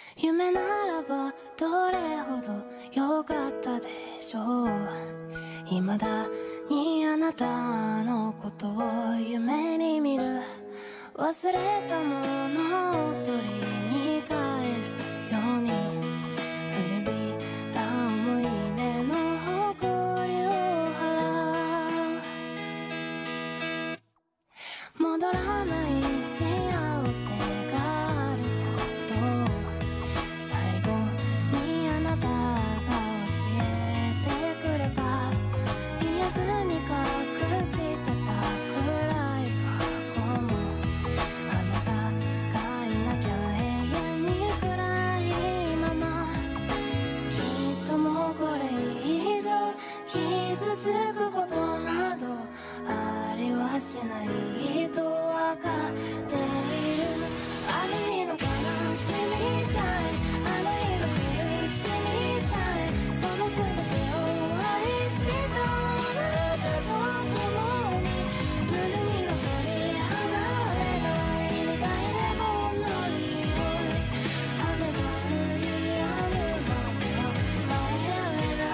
夢ならばどれほど良かったでしょう。未だにあなたのことを夢に見る。忘れたものを取りに帰るように、古びた思い出の誇りを払う。戻らない幸せがあることを最後にあなたが教えてくれた。言えずに隠してた暗い過去も、あなたがいなきゃ永遠に暗いまま。きっともうこれ以上傷つくことなどありはしないとわかっている。あの日の悲しみさえ、あの日の苦しみさえ、その全てを愛してたあなたと共に、胸に残り離れない苦いレモンの匂い。雨が降り止むまでは帰れない。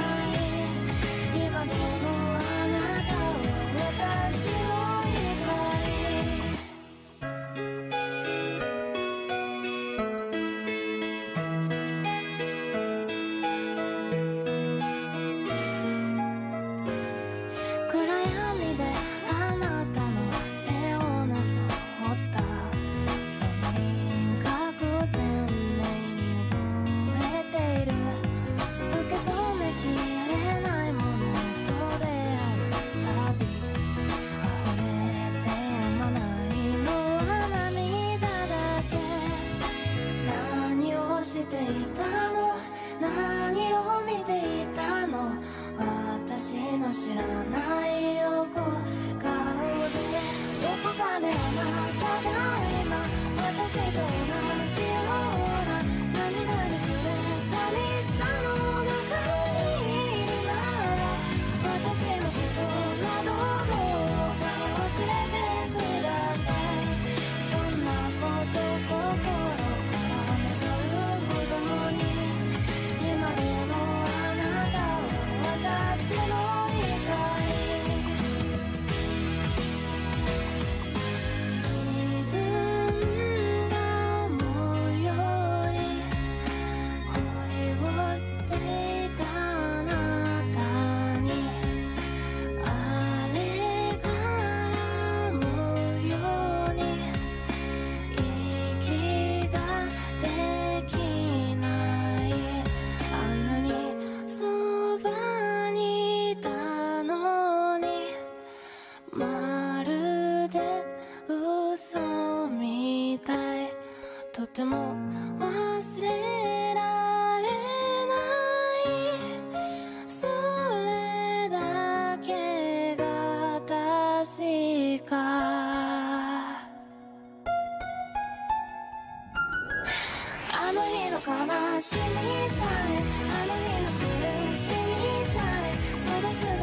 今でもあなたは私の光。暗闇であなたの背をなぞったその輪郭を鮮明に覚えている。受け止めきれないものと出会うたび、溢れてやまないのは涙だけ。何をしていたの、何を見ていたの、私の知らない横顔で。どこかであなたが今私と同じような涙に触れ寂しさの中にいるなら、私のことなどどうか忘れてください。そんなこと心から願うほどに、今でもあなたは私の光。自分が思うより恋をしていたあなたに、あれから思うように息ができない。あんなにそばにいたのに、まるで嘘みたい。とても忘れられない。それだけが確か。あの日の悲しみさえ、あの日の苦しみさえ、その全